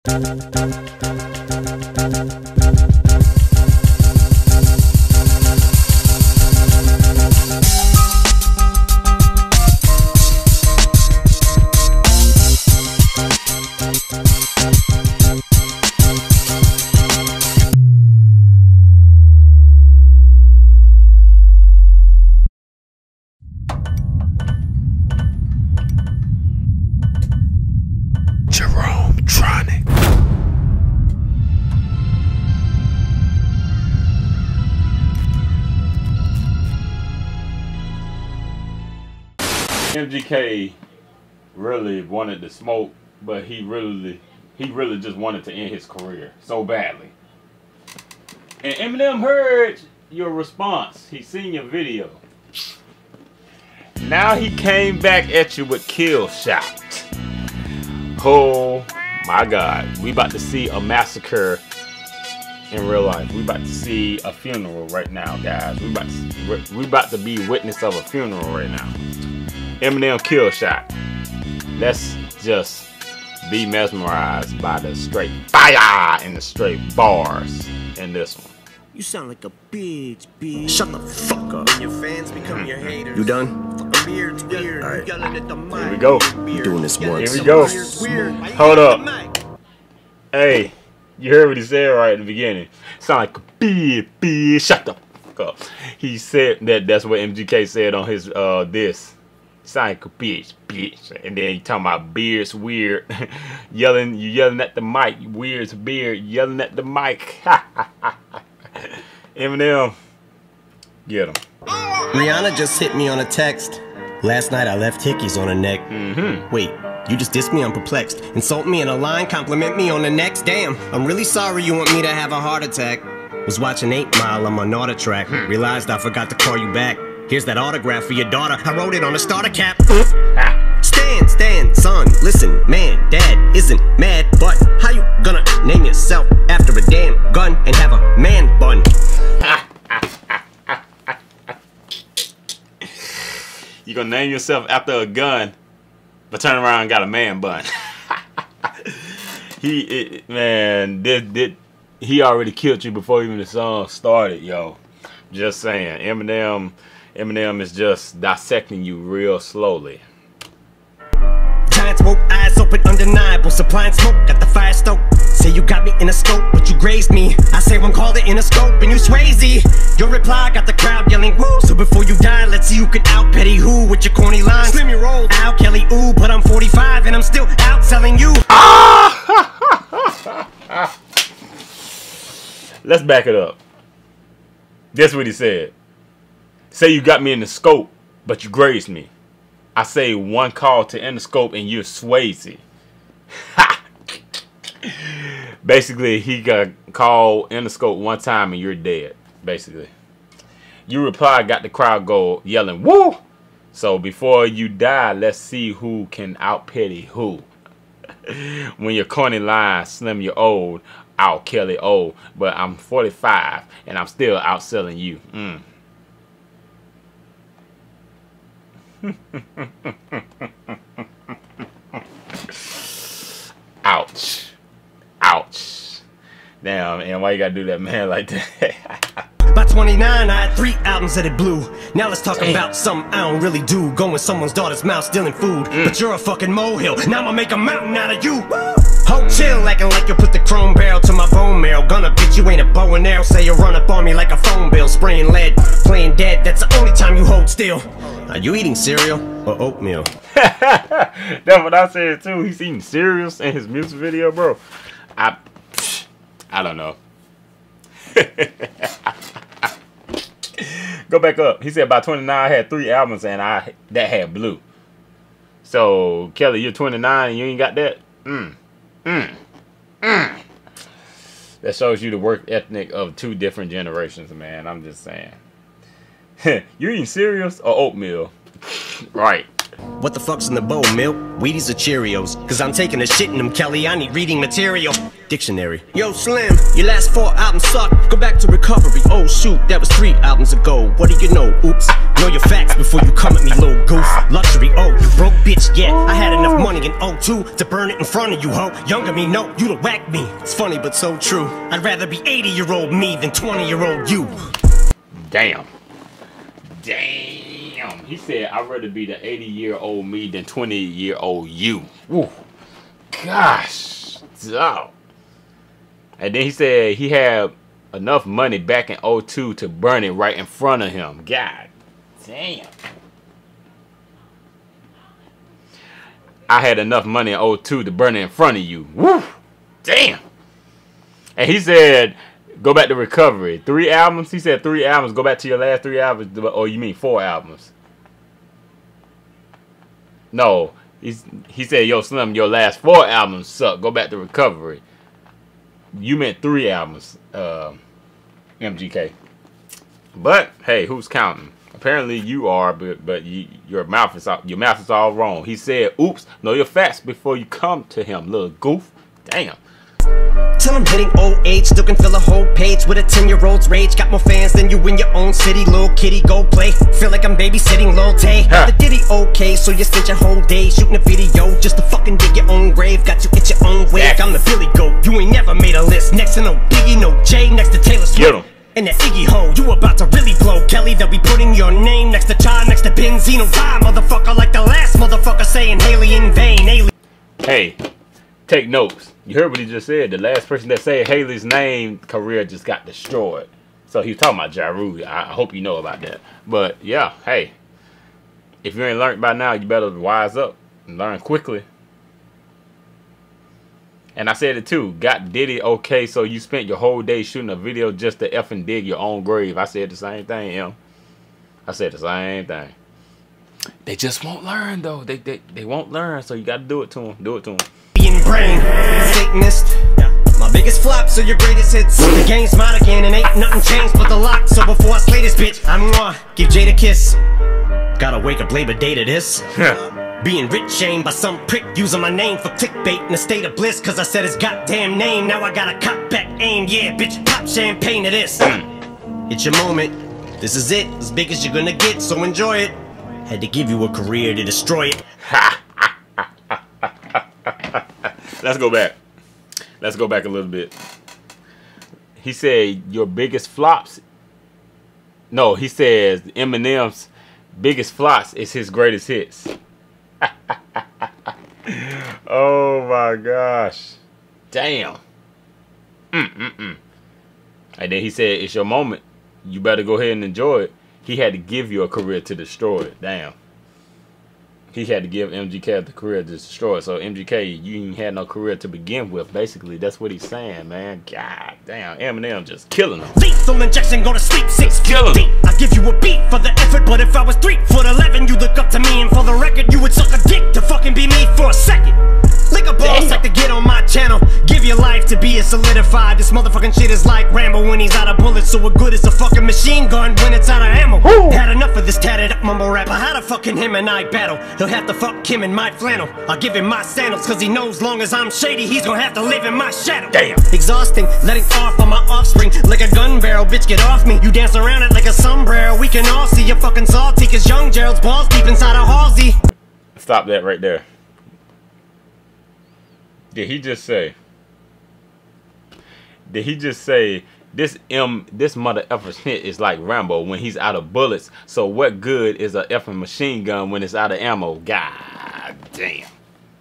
MGK really wanted to smoke, but he really just wanted to end his career so badly. And Eminem heard your response. He seen your video. Now he came back at you with Kill Shot. Oh my God, we about to see a massacre in real life. We about to see a funeral right now, guys. We about to be witness of a funeral right now. Eminem Kill Shot. Let's just be mesmerized by the straight fire and the straight bars in this one. You sound like a bitch. Shut the fuck up. Your fans become your haters. You done? Beard's weird. All right. Here we go. You're doing this once. Here we go. Hold up. Hey, you heard what he said right in the beginning. Sound like a bitch. Shut the fuck up. He said that's what MGK said on his this. Sound like a bitch. And then you talking about beard's weird. You yelling at the mic. Weird's beard, yelling at the mic. Eminem, get him. Rihanna just hit me on a text. Last night I left hickeys on her neck. Wait, you just dissed me? I'm perplexed. Insult me in a line, compliment me on the next. Damn, I'm really sorry you want me to have a heart attack. Was watching 8 Mile on my Naughter track. Realized I forgot to call you back. Here's that autograph for your daughter. I wrote it on a starter cap. Stan, son, listen, man, dad isn't mad, but how you gonna name yourself after a damn gun and have a man bun? You gonna name yourself after a gun, but turn around and got a man bun. He already killed you before even the song started, yo. Just saying, Eminem is just dissecting you real slowly. Giant smoke, eyes open, undeniable. Supplying smoke at the fire stoke. Say you got me in a scope, but you grazed me. I say one call it in a scope, and you Swayze. Your reply got the crowd yelling woo. So before you die, let's see who can out petty who with your corny lines. Slim your roll, Al Kelly, ooh, but I'm 45 and I'm still outselling you. Let's back it up. That's what he said. Say you got me in the scope, but you grazed me. I say one call to Interscope and you're Swayze. Basically, he got called Interscope one time and you're dead. Basically. You reply, got the crowd go yelling, woo! So before you die, let's see who can out-petty who. When your corny line, Slim, you're old. Out Kelly old. But I'm 45 and I'm still outselling you. Ouch. Ouch. Damn, and why you gotta do that, man, like that? By 29, I had 3 albums that it blew. Now let's talk about something I don't really do. Go in someone's daughter's mouth stealing food. But you're a fucking molehill. Now I'ma make a mountain out of you. Hold chill, acting like you put the chrome barrel to my bone marrow. Gonna bitch, you ain't a bow and arrow. Say you run up on me like a phone bill. Spraying lead, playing dead. That's the only time you hold still. Are you eating cereal or oatmeal? That's what I said too. He's eating cereals in his music video, bro. I don't know. Go back up. He said by 29 I had 3 albums and that had blue. So Kelly, you're 29 and you ain't got that? That shows you the work ethic of 2 different generations, man. I'm just saying. You eating cereals or oatmeal? Right. What the fuck's in the bowl, milk? Wheaties or Cheerios? Cause I'm taking a shit in them, Kelly, I need reading material. Dictionary. Yo, Slim, your last 4 albums suck. Go back to recovery. Oh shoot, that was 3 albums ago. What do you know? Oops. Know your facts before you come at me, little goof. Luxury, oh, you broke bitch, yeah. I had enough money in 02 to burn it in front of you, ho. Younger me, no, you'd have whacked me. It's funny but so true. I'd rather be 80-year-old me than 20-year-old you. Damn. Damn. He said, I'd rather be the 80-year-old me than 20-year-old you. Woo. Gosh. Dog. And then he said he had enough money back in 02 to burn it right in front of him. God damn. I had enough money in 02 to burn it in front of you. Woo. Damn. And he said, go back to recovery. 3 albums? He said 3 albums. Go back to your last 3 albums. Or you mean 4 albums? No. He said, yo, Slim, your last 4 albums suck. Go back to recovery. You meant 3 albums, MGK. But hey, who's counting? Apparently you are, but your mouth is all wrong. He said, "Oops, know your facts before you come to him, little goof." Damn. Till I'm hitting old age, still can fill a whole page with a 10-year-old's rage. Got more fans than you in your own city, little kitty, go play. Feel like I'm babysitting Lil Tay. The ditty okay, so you spent your whole day shooting a video just to fucking dig your own grave. Got you at your own wave. I'm the Billy Goat, you ain't never made a list. Next to no Biggie, no Jay, next to Taylor Swift. And that Iggy Ho, you about to really blow, Kelly. They'll be putting your name next to Chai, next to Benzino. Die, motherfucker, like the last motherfucker saying Haley in vain. Hey, take notes. You heard what he just said. The last person that said Haley's name, career just got destroyed. So he was talking about Ja Rule. I hope you know about that. But yeah, hey, if you ain't learned by now, you better wise up and learn quickly. And I said it too. Got Diddy okay, so you spent your whole day shooting a video just to effing dig your own grave. I said the same thing, M. I said the same thing. They just won't learn though. They won't learn, so you gotta do it to them. Do it to them. Brain, Satanist. My biggest flops are your greatest hits. The game's mine again and ain't nothing changed but the lock. So before I slay this bitch, I'm gonna give Jade a kiss. Gotta wake up Labor Day to this. Being rich shamed by some prick using my name for clickbait in a state of bliss. Cause I said his goddamn name. Now I got a cop back aim. Yeah, bitch, pop champagne to this. It's your moment. This is it. As big as you're gonna get, so enjoy it. Had to give you a career to destroy it. Let's go back. Let's go back a little bit. He said your biggest flops. No, he says Eminem's biggest flops is his greatest hits. Oh my gosh. Damn. And then he said it's your moment. You better go ahead and enjoy it. He had to give you a career to destroy it. Damn. He had to give MGK the career to destroy it. So MGK, you ain't had no career to begin with. Basically, that's what he's saying, man. God damn, Eminem just killing him. Lethal injection, go to sleep 6 killing him. I give you a beat for the effort, but if I was 3'11", you look up to me, and for the record, you would suck a dick to fucking be me for a second. Lick a boss like to get on my channel. Give your life to be a solidified. This motherfucking shit is like Rambo when he's out of bullets. So what good is a fucking machine gun when it's out of ammo? Woo. Had enough of this tatted up mumble rapper. How to fucking him and I battle? He'll have to fuck him in my flannel. I'll give him my sandals, cause he knows long as I'm shady, he's gonna have to live in my shadow. Damn. Exhausting, letting off on my offspring like a gun barrel. Bitch, get off me. You dance around it like a sombrero. We can all see you're fucking salty, cause young Gerald's balls deep inside of Halsey. Stop that right there. Did he just say? Did he just say this mother effer shit is like Rambo when he's out of bullets? So what good is a effing machine gun when it's out of ammo? God damn.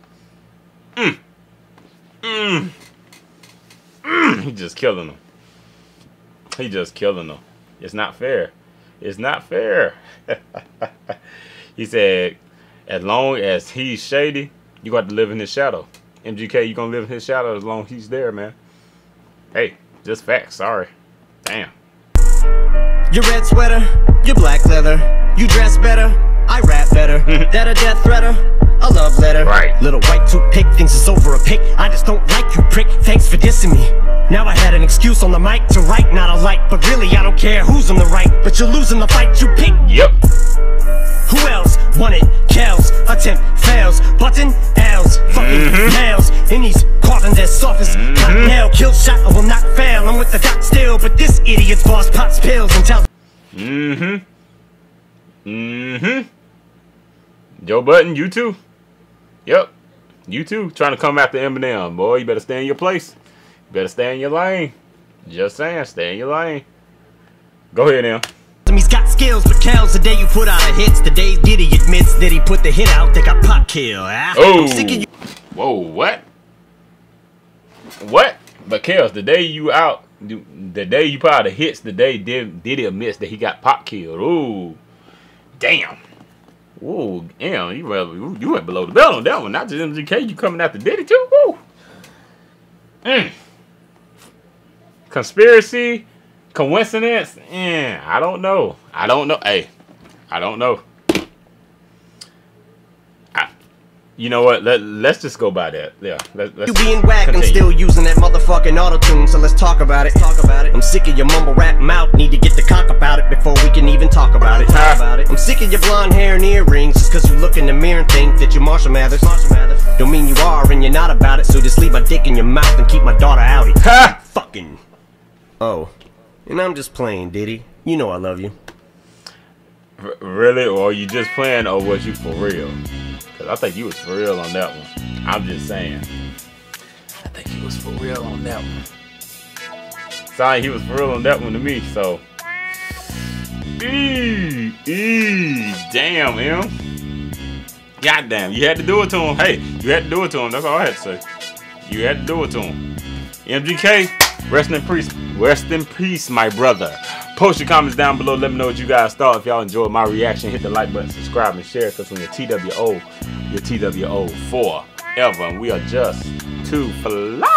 He just killing them. He just killing them. It's not fair. It's not fair. He said, as long as he's shady, you got to live in his shadow. MGK, you gonna live in his shadow as long as he's there, man. Hey, just facts. Sorry. Damn. Your red sweater, your black leather. You dress better, I rap better. That a death threater, a love letter. Right. Little white toothpick thinks it's over a pick. I just don't like you, prick. Thanks for dissing me. Now I had an excuse on the mic to write, not a light. But really I don't care who's on the right, but you're losing the fight you pick. Yep. Who else want it? Kells, attempt fails, button L's, fucking nails in these coffins as soft as cotton nail. Kill shot, I will not fail. I'm with the doc still, but this idiot's boss pops pills and tells. Joe Budden, you too. Yep. You too. Trying to come after Eminem, boy. You better stay in your place. You better stay in your lane. Just saying, stay in your lane. Go ahead now. He's got skills, but Kells, the day you put out a hits, the day Diddy admits that he put the hit out, they got pop kill. Oh. I'm sick of you. Whoa, what? What? But Kells, the day you out, the day you put out the hits, the day Diddy admits that he got pop killed. Ooh. Damn. Ooh, damn, you went below the belt on that one. Not just MGK, you coming after Diddy too? Woo. Conspiracy? Coincidence? I don't know. Hey, I don't know. You know what? Let's just go by that. Yeah. Let's you being whack and still using that motherfucking auto-tune, so let's talk about it. I'm sick of your mumble rap mouth. Need to get the cock about it before we can even talk about it. I'm sick of your blonde hair and earrings just cause you look in the mirror and think that you're Marshall Mathers. Don't mean you are and you're not about it, so just leave my dick in your mouth and keep my daughter outie. Ha! Fucking. Oh. And I'm just playing, Diddy. You know I love you. Really? Or are you just playing, or was you for real? Because I think you was for real on that one. I'm just saying. I think he was for real on that one. Sound like he was for real on that one to me, so. Damn, M. Goddamn, you had to do it to him. Hey, you had to do it to him. That's all I had to say. You had to do it to him. MGK. Rest in peace. Rest in peace, my brother. Post your comments down below. Let me know what you guys thought. If y'all enjoyed my reaction, hit the like button, subscribe, and share. Because when you're TWO forever. And we are just to fly.